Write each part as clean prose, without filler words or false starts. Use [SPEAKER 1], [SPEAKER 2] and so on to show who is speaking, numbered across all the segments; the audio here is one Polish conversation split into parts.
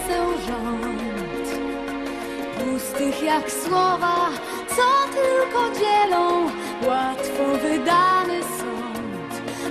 [SPEAKER 1] poseł rząd, pustych jak słowa, co tylko dzielą łatwo wydany sąd.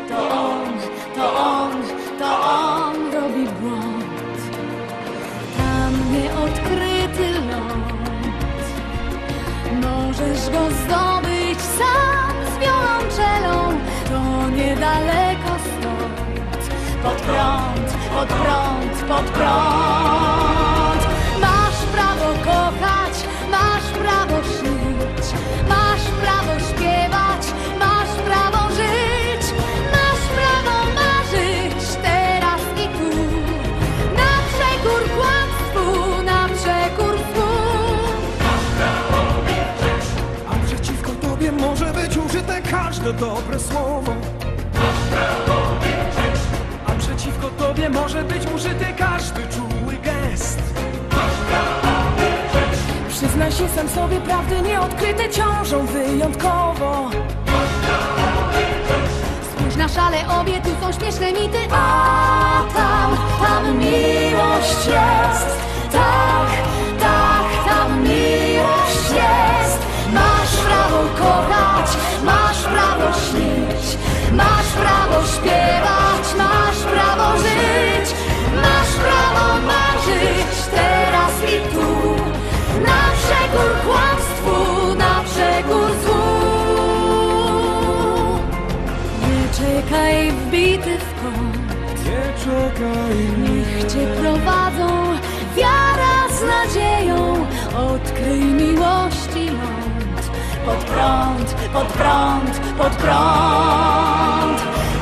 [SPEAKER 1] To on robi błąd, tam nieodkryty ląd. Możesz go zdobyć sam z wiolonczelą, to niedaleko stąd. Pod prąd, pod prąd, pod prąd. Masz prawo kochać, masz prawo żyć, masz prawo śpiewać, masz prawo żyć, masz prawo marzyć teraz i tu. Na przekór kłamstwu, na przekór złu.
[SPEAKER 2] Masz prawo wierzyć,
[SPEAKER 3] a przeciwko tobie może być użyte każde dobre słowo.
[SPEAKER 2] masz prawo wierzyć,
[SPEAKER 3] A przeciwko tobie może być użyty każdy czuły gest.
[SPEAKER 2] masz prawo wierzyć,
[SPEAKER 4] Przyznaj się sam sobie, prawdy nieodkryte ciążą wyjątkowo.
[SPEAKER 2] masz prawo wierzyć,
[SPEAKER 1] Spójrz na szale, obie tu są śmieszne mity, a tam miłość jest. Tak, tam miłość jest. Masz prawo kochać, masz prawo śnić, masz prawo śpiewać, masz prawo żyć, masz prawo marzyć teraz i tu. Na przekór kłamstwu, na przekór złu. Nie czekaj wbity w kąt,
[SPEAKER 3] Nie czekaj,
[SPEAKER 1] niech cię prowadzą wiara z nadzieją. Odkryj miłości ląd. Pod prąd, pod prąd, pod prąd.